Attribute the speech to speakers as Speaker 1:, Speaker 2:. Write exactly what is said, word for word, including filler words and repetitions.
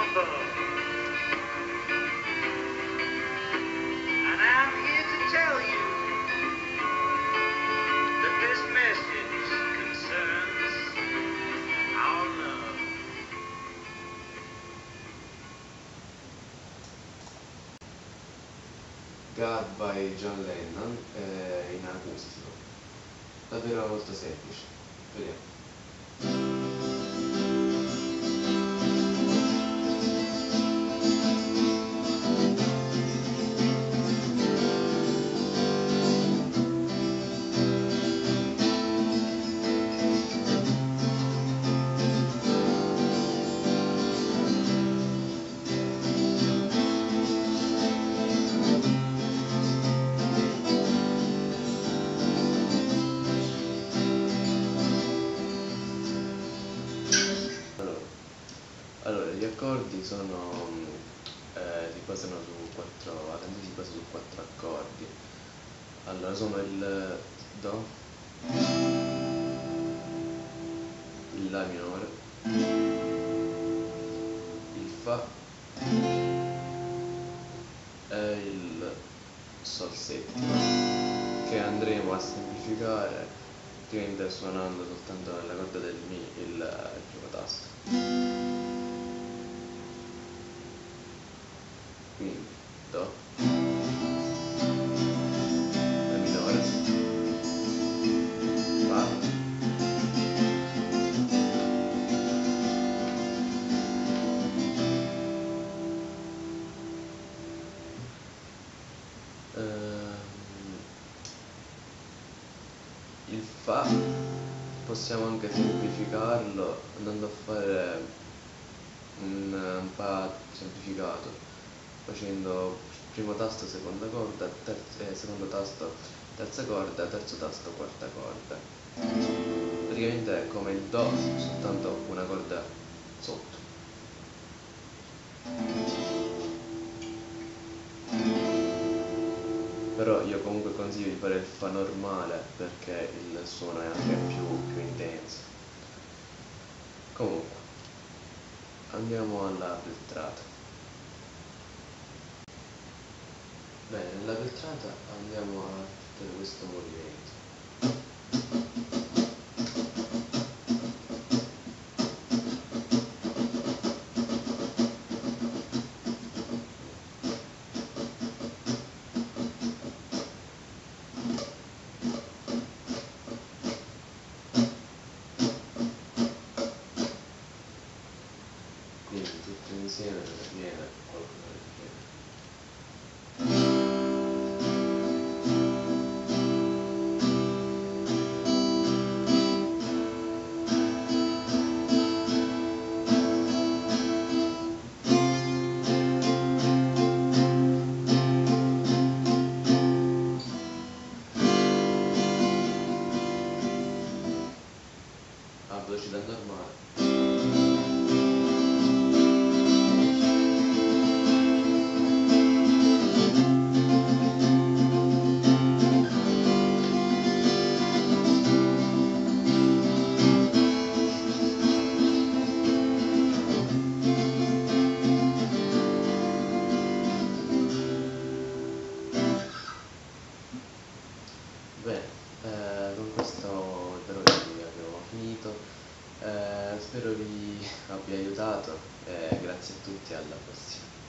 Speaker 1: And I'm here to tell you that this message concerns our love.
Speaker 2: God by John Lennon eh, in acustico, davvero molto semplice. Vediamo. Allora, gli accordi sono, eh, si basano su quattro, la canzone si basa su quattro accordi. Allora, sono il Do, il La minore, il Fa e il Sol settimo, che andremo a semplificare praticamente suonando soltanto nella corda del Mi il, il primo tasto. Quindi Do, La minore, Fa, ehm, il Fa possiamo anche semplificarlo andando a fare un, un Fa semplificato, facendo primo tasto seconda corda, terzo, eh, secondo tasto terza corda, terzo tasto quarta corda. Praticamente è come il Do, soltanto una corda sotto. Però io comunque consiglio di fare il Fa normale perché il suono è anche più, più intenso. Comunque, andiamo alla veltrata. Bene, nella veltrata andiamo a fare questo movimento. Quindi tutto insieme viene qualcosa del genere. A velocità normale. Bene, eh, con questo però vi abbiamo finito, eh, spero vi abbia aiutato e grazie a tutti, alla prossima.